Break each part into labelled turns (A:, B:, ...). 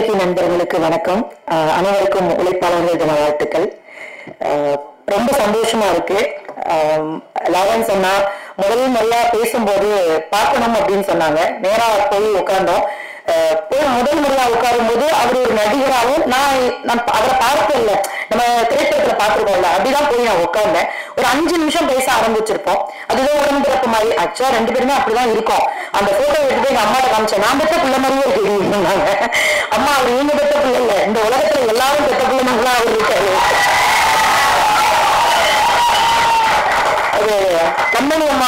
A: பத்திரிகை நண்பர்களுக்கு வணக்கம். அனைவருக்கும் உழைப்பாளர்கள் தின வாழ்த்துக்கள். ரொம்ப சந்தோஷமா இருக்கு. லாரன்ஸ் அண்ணா முதல் முறையா பேசும்போது பார்க்கணும் அப்படின்னு சொன்னாங்க. நேரா போய் உட்கார்ந்தோம். போய் முதல் முறையா உட்காரும் போது அவர் ஒரு நடிகராகவும் நான் அவரை பார்க்க இல்லை, நம்ம திரைப்படத்துல பார்த்துருக்கோம்ல, அப்படிதான் போய் நான் உட்கார்ந்தேன். ஒரு 5 நிமிஷம் பேச ஆரம்பிச்சிருப்போம். அதுதான் உடன்பிறப்பு மாதிரி ஆச்சா, 2 பேருமே அப்படிதான் இருக்கும். அந்த போட்டோ எடுத்து எங்க அம்மாட்ட காமிச்சேன். நான் பெற்ற பிள்ளை மாதிரியே தெரியுங்க. அம்மா அவர் நீங்க பெற்ற பிள்ளை இல்லை, இந்த உலகத்துல எல்லாரும் பெற்ற பிள்ளை மாதிரிலாம் அவர் இருக்காரு. கண்ணனி அம்மா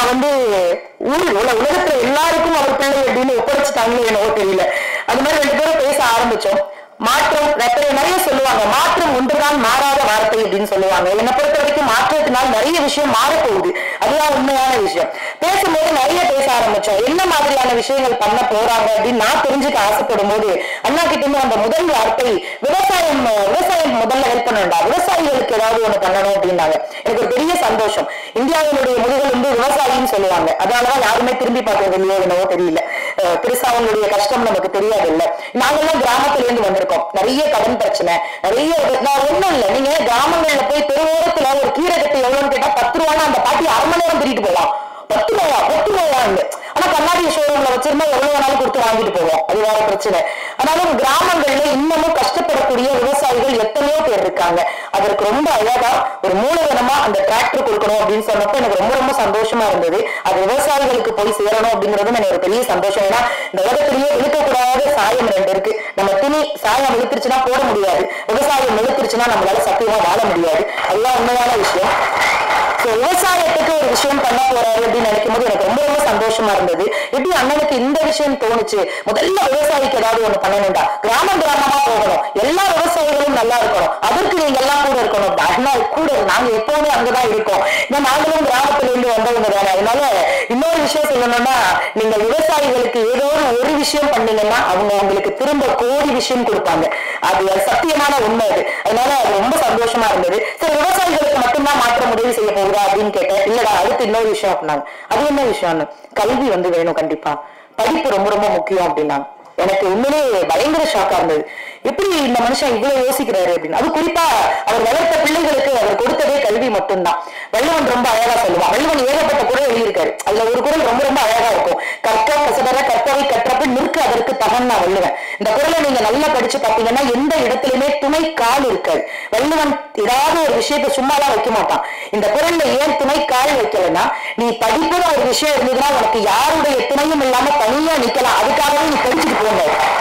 A: உலகத்துல எல்லாருக்கும் அவர் பிள்ளை அப்படின்னு ஒப்படைச்சிட்டாங்களோ என்னவோ தெரியல. அது மாதிரி 2 பேரும் பேச ஆரம்பிச்சோம். மாற்றம் நிறைய சொல்லுவாங்க. மாற்றம் ஒன்றுதான் மாறாத வார்த்தை அப்படின்னு சொல்லுவாங்க. என்னை பொறுத்த வரைக்கும் மாற்றத்தினால் நிறைய விஷயம் மாறப்போகுது. அதுதான் உண்மையான விஷயம். பேசும்போது நிறைய பேச ஆரம்பிச்சோம். என்ன மாதிரியான விஷயங்கள் பண்ண போறாங்க அப்படின்னு நான் தெரிஞ்சுக்க ஆசைப்படும் போது அண்ணா கிட்ட இருந்து அந்த முதல் வார்த்தை விவசாயம் முதல்ல ஹெல்ப் பண்ணணும்டா, விவசாயிகளுக்கு ஏதாவது ஒண்ணு பண்ணணும் அப்படின்னாங்க. எனக்கு ஒரு பெரிய சந்தோஷம். இந்தியாவினுடைய முதுகல் விவசாயின்னு சொல்லுவாங்க. அதனாலதான் யாருமே திரும்பி பார்க்கறது இல்லையோ என்னவோ தெரியல. பெருசா அவங்களுடைய கஷ்டம் நமக்கு தெரியாது இல்ல. நாங்கெல்லாம் கிராமத்துல இருந்து வந்திருக்கோம். நிறைய கடன் பிரச்சனை, நிறைய ஒண்ணும் இல்ல. நீங்க கிராமங்கள்ல போய் தெருவோரத்துல ஒரு கீரை கட்டு எவ்வளவுன்னு கேட்டா 10 ரூபான்னு அந்த பாட்டி 1/2 மணி நேரம் திருட்டு போகலாம். 10 ரூபாய். ஆனா கண்ணாடி ஷோரூம்ல வச்சிருந்தா எவ்வளவு வேணாலும் கொடுத்து வாங்கிட்டு போவோம். அது வேற பிரச்சனை. ஆனாலும் கிராமங்கள்ல இன்னமும் கஷ்டப்படக்கூடிய விவசாயிகள் எத்தனையோ பேர் இருக்காங்க. அதற்கு ரொம்ப அழகா ஒரு மூலதனமா அந்த டிராக்டர் கொடுக்கணும் அப்படின்னு சொன்னப்ப எனக்கு ரொம்ப ரொம்ப சந்தோஷமா இருந்தது. அது விவசாயிகளுக்கு போய் சேரணும் அப்படிங்கிறது எனக்கு ஒரு பெரிய சந்தோஷம். ஏன்னா இந்த உலகத்திலேயே வெளுக்கக்கூடாத சாயம் 2 இருக்கு. நம்ம துணி சாயம் வெளுத்துருச்சுன்னா போட முடியாது, விவசாயம் வெளுத்துருச்சுன்னா நம்மளால சத்தியமா வாழ முடியாது. அதுதான் உண்மையான விஷயம். விவசாயத்துக்கு ஒரு விஷயம் பண்ண போறாரு அப்படின்னு நினைக்கும் போது எனக்கு ரொம்ப ரொம்ப சந்தோஷமா இருந்தது. எப்படி அண்ணனுக்கு இந்த விஷயம் தோணுச்சு? முதல்ல விவசாயிக்கு ஏதாவது ஒண்ணு பண்ணணும்டா, கிராமமா போகணும், எல்லா விவசாயிகளும் நல்லா இருக்கணும், அதற்கு நீங்க எல்லாம் கூட இருக்கணும். அண்ணா கூட நாங்க எப்பவுமே அங்கதான் இருக்கோம். நாங்களும் கிராமத்துல இருந்து வந்தவங்க தானே. அதனால இன்னொரு விஷயம் சொல்லணும்னா, நீங்க விவசாயிகளுக்கு ஏதோ ஒரு விஷயம் பண்ணீங்கன்னா அவங்க உங்களுக்கு திரும்ப கோடி விஷயம் கொடுப்பாங்க. அது சத்தியமான உண்மை. அதனால அது ரொம்ப சந்தோஷமா இருந்தது. சரி, விவசாயிகளுக்கு மட்டும்தான் மாற்றம் உதவி செய்ய போகுதா அப்படின்னு கேட்டேன். இல்லடா, அடுத்து இன்னொரு விஷயம் அப்படின்னாங்க. அது என்ன விஷயம்னு, கல்வி வேணும், கண்டிப்பா படிப்பு ரொம்ப ரொம்ப முக்கியம் அப்படின்னாங்க. எனக்கு உண்மையிலே பயங்கர ஷாக்கா இருந்தது. எப்படி இந்த மனுஷன் இவ்வளவு யோசிக்கிறாரு அப்படின்னு. அது குறிப்பா அவர் வளர்த்த பிள்ளைகளுக்கு அவர் கொடுத்ததே கல்வி மட்டும்தான். வள்ளுவன் ரொம்ப அழகா சொல்லுவான். வள்ளுவன் ஏகப்பட்ட குரல் எழுதியிருக்காரு. அதுல ஒரு குரல் ரொம்ப ரொம்ப அழகா இருக்கும். கற்க கசடர கற்பவை கற்றப்ப நிற்க அதற்கு தகன் நான் வள்ளுவன். இந்த குரலை நீங்க நல்லா படிச்சு பாத்தீங்கன்னா எந்த இடத்துலயுமே துணை கால் இருக்காது. வள்ளுவன் ஏதாவது ஒரு விஷயத்த சும்மாலாம் வைக்க மாட்டான். இந்த குரல்ல ஏன் துணை கால் வைக்கலன்னா, நீ படிப்புற ஒரு விஷயம் இருந்ததுன்னா உனக்கு யாருடைய துணையும் இல்லாம தனியா நிக்கலாம். அதுக்காகவே நீ படிச்சுட்டு போங்க.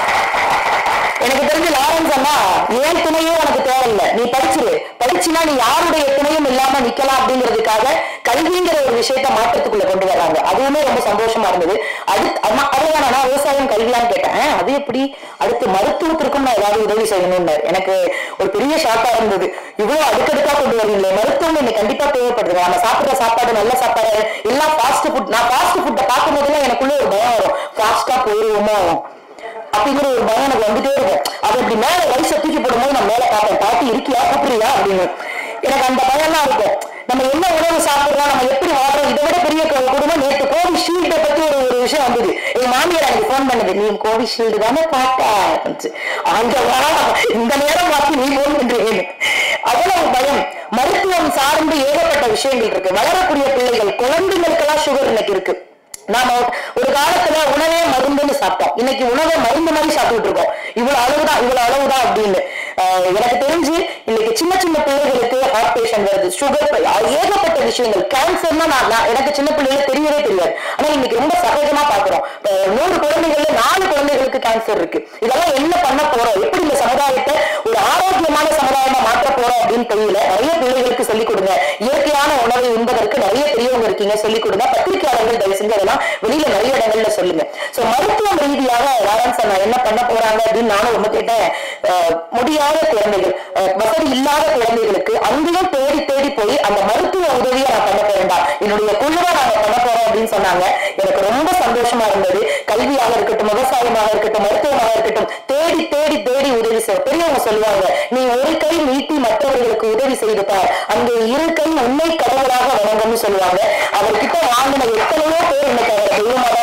A: எனக்கு தெரிஞ்சு லாரன்ஸ் அண்ணா ஏன் துணையே உனக்கு தேவையில்லை, நீ படிச்சுனா நீ யாருடைய துணையும் இல்லாம நிக்கலாம் அப்படிங்கிறதுக்காக கல்விங்கிற ஒரு விஷயத்த மாற்றத்துக்குள்ள கொண்டு வராங்க. அதுவுமே ரொம்ப சந்தோஷமா இருந்தது. அதுதான் நான் விவசாயம் கல்வியான்னு கேட்டேன். அது எப்படி, அடுத்து மருத்துவத்திற்கும் நான் ஏதாவது உதவி செய்யணும்னு எனக்கு ஒரு பெரிய ஷாக்கா இருந்தது. இவ்வளவு அடுக்கடுக்கா கொண்டு வரீங்களே, மருத்துவம் இன்னைக்கு கண்டிப்பா தேவைப்படுது. நம்ம சாப்பிடுற சாப்பாடு நல்ல சாப்பாடு எல்லாம் ஃபாஸ்ட் ஃபுட். நான் ஃபாஸ்ட் ஃபுட்டை பார்க்கும் போதுலாம் எனக்குள்ள ஒரு பயம் வரும். ஃபாஸ்டா போயிருவோமோ அப்படிங்கிற ஒரு பயம் எனக்கு வந்துட்டே இருக்கும். அது இப்படி மேல வயசை தூக்கி போடும்போது நான் மேல பார்ப்பேன், பாட்டி இருக்கியா கூப்பிடுறியா அப்படின்னு. எனக்கு அந்த பயம்லாம் இருக்கும். நம்ம என்ன உணவு சாப்பிடுறோம், நம்ம எப்படி வாழ்றோம், இதை விட பெரிய குடும்பம். நேற்று கோவிஷீல்டை பத்தி ஒரு விஷயம் வந்தது. எங்க மாமியார் எனக்கு போன் பண்ணது, நீ கோவிஷீல்டு தானே பாட்டா இந்த நேரம் பார்த்து நீ போன் பண்றீங்க. அவ்வளவு பயம். மருத்துவம் சார்ந்து ஏகப்பட்ட விஷயங்கள் இருக்கு. வளரக்கூடிய பிள்ளைகள், குழந்தைகளுக்கெல்லாம் சுகர் இன்னைக்கு இருக்கு. நாம ஒரு காலத்துல உணவே மருந்துன்னு சாப்பிட்டோம். இன்னைக்கு உணவை மருந்து மாதிரி சாப்பிட்டுட்டு இருக்கோம். இவ்வளவு அளவுதான் அப்படின்னு. எனக்கு தெரிஞ்சு இன்னைக்கு சின்ன சின்ன பிள்ளைகளுக்கு ஹார்ட் பேஷண்ட் வருது, சுகர், ஏகப்பட்ட விஷயங்கள். கேன்சர்னா எனக்கு சின்ன பிள்ளைகளுக்கு தெரியவே தெரியாது. ஆனா இன்னைக்கு ரொம்ப சகஜமா பாக்குறோம். 100 குழந்தைகள்ல 4 குழந்தைகளுக்கு கேன்சர் இருக்கு. இதெல்லாம் என்ன பண்ண போறோம், எப்படி இந்த சமுதாயத்தை ஒரு ஆரோக்கியமான சமுதாயமா மாற்ற போறோம் அப்படின்னு தெரியல. நிறைய பிள்ளைகளுக்கு சொல்லிக் கொடுங்க. இயற்கையான உணவை உண்பதற்கு நிறைய பெரியவங்க இருக்கீங்க, சொல்லிக் கொடுங்க. பத்திரிகையாளர்கள் தயவு செஞ்சு அதெல்லாம் வெளியில நிறைய இடங்கள்ல சொல்லுங்க. மருத்துவம் ரீதியாக லாரன்ஸ் என்ன பண்ண போறாங்க அப்படின்னு நானும் ரொம்ப கேட்டேன். முடியாத குழந்தைகள், வசதி இல்லாத குழந்தைகளுக்கு அங்கேயும் தேடி தேடி போய் அந்த மருத்துவ உதவியை நான் பண்ண போறேன்டா, என்னுடைய குழுவா நாங்க பண்ண போறோம் அப்படின்னு சொன்னாங்க. எனக்கு ரொம்ப சந்தோஷமா இருந்தது. கல்வியாக இருக்கட்டும், விவசாயமாக இருக்கட்டும், மருத்துவமாக இருக்கட்டும், தேடி தேடி தேடி உதவி செய்ய. பெரியவங்க சொல்லுவாங்க, நீ ஒரு கை நீட்டி மற்றவர்களுக்கு உதவி செய்துட்டார், அங்கே 2 கை உண்மை கடவுளாக வணங்கும்னு சொல்லுவாங்க. அவர்கிட்ட வாங்கின எத்தனையோ பேர் இன்னைக்கு அவரை தெய்வமா தான் பாக்குறாங்க.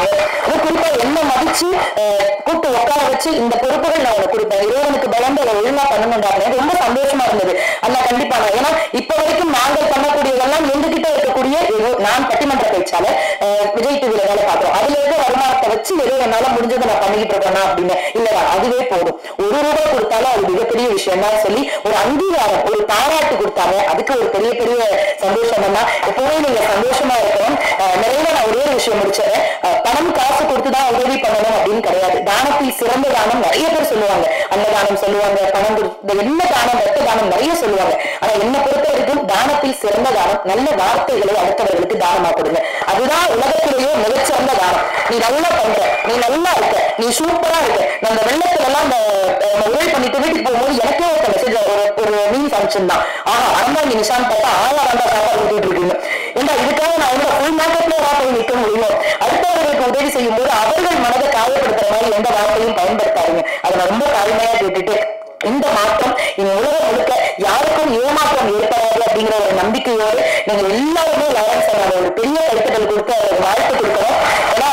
A: கொடுத்தாங்க. குறிப்பா என்ன மதிச்சு கூப்பிட்டு உட்கார வச்சு இந்த பொறுப்புகள் நான் உனக்கு கொடுத்தேன், இறைவனுக்கு பயந்து அதை ஒழுங்கா பண்ணணும்ன்றாங்க. ரொம்ப சந்தோஷமா இருந்தது. அல்ல கண்டிப்பா நான், ஏன்னா இப்ப வரைக்கும் நாங்கள் பண்ணக்கூடியதெல்லாம் எங்ககிட்ட இருக்கக்கூடிய நான் பட்டிமன்ற பேச்சாளர் விஜய் டிவில வேலை பார்க்கிறோம், அதுல இருக்க வருமானத்தை வச்சு ஏதோ என்னால முடிஞ்சதை நான் பண்ணிக்கிட்டு இருக்கேன்னா அப்படின்னு இல்லையா, அதுவே போதும். ₹1 கொடுத்தாலும் அது மிகப்பெரிய விஷயம் தான் சொல்லி ஒரு அங்கீகாரம், ஒரு பாராட்டு கொடுத்தாங்க. அதுக்கு ஒரு பெரிய பெரிய சந்தோஷம் தான். எப்பவுமே நீங்க சந்தோஷமா இருக்கணும். நிறைய நான் ஒரே ஒரு விஷயம் முடிச்சேன், பணம் காசு கொடுத்துதான் உதவி பண்ணணும் அப்படின்னு கிடையாது. தானத்தில் சிறந்த தானம் நிறைய பேர் சொல்லுவாங்க, அன்னதானம் சொல்லுவாங்க, பணம் கொடுத்த என்ன தானம், ரத்த தானம் நிறைய சொல்லுவாங்க. ஆனா என்ன பொறுத்த வரைக்கும் தானத்தில் சிறந்த தானம் நல்ல வார்த்தைகளை அடுத்தவர்களுக்கு தானமா கொடுங்க. அதுதான் உலகத்திலேயே மிகச்சிறந்த தானம். நீ நல்லா பண்ற, நீ நல்லா இருக்க, நீ சூப்பரா இருக்க. நம்ம வெள்ளத்துல எல்லாம் உதவி பண்ணிட்டு வீட்டுக்கு போகும்போது எனக்கே ஒரு மெசேஜ், ஒரு மீன்ஸ் அனுப்பிச்சிருந்தான், அறந்தாங்க நிஷான் பார்த்தா 1000 சாப்பாடு கொடுத்துட்டு இருக்கீங்க. ஏன்னா இதுக்காக நான் வந்து ஃபுல் மேக்கப்ல போய் நிற்க முடியும். அடுத்தவர்களுக்கு உதவி செய்யும் போது அவர்கள் மனதை காயப்படுத்துற மாதிரி எந்த வார்த்தையும் பயன்படுத்தாதீங்க. அதை நான் ரொம்ப தாழ்மையா கேட்டுட்டு, இந்த மாற்றம் இந்த உலகம் முழுக்க யாருக்கும் ஏமாற்றம் ஏற்படாது அப்படிங்கிற ஒரு நம்பிக்கையோடு நீங்க எல்லாருமே லாரன்ஸ் ஒரு பெரிய கருத்துக்கள் கொடுத்து வாழ்த்து கொடுக்கணும். ஏன்னா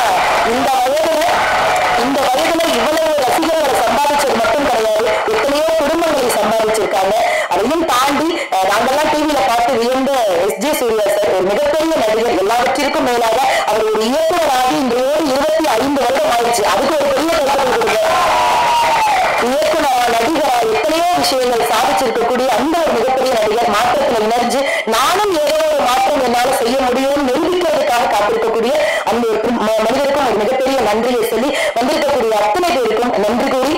A: இந்த வயதுல இவ்வளவு ரசிகர்களை சம்பாதிச்சது மட்டும் கிடையாது, எத்தனையோ குடும்பங்களை சம்பாதிச்சிருக்காங்க. அதையும் தாண்டி நாங்கெல்லாம் டிவியில பார்த்து வியந்த எஸ்.ஜே. சூர்யா சார் ஒரு மிகப்பெரிய நடிகர், எல்லாவற்றிற்கும் மேலாக அவர் ஒரு இயக்குநராகி இந்த 25 வருடம் ஆயிடுச்சு. அதுக்கு ஒரு பெரிய கருத்துக்கள் கொடுங்க. இயக்குனர், நடிகராக எத்தனையோ விஷயங்கள் சாதிச்சிருக்கக்கூடிய அந்த ஒரு மிகப்பெரிய நடிகர் மாற்றத்துல இணைஞ்சு நானும் ஏதோ ஒரு மாற்றம் என்னால செய்ய முடியும்னு நிரூபிக்கிறதுக்காக காத்திருக்கக்கூடிய அந்த மனிதருக்கும் ஒரு மிகப்பெரிய நன்றியை சொல்லி வந்திருக்கக்கூடிய அத்தனை பேருக்கும் நன்றி கூறி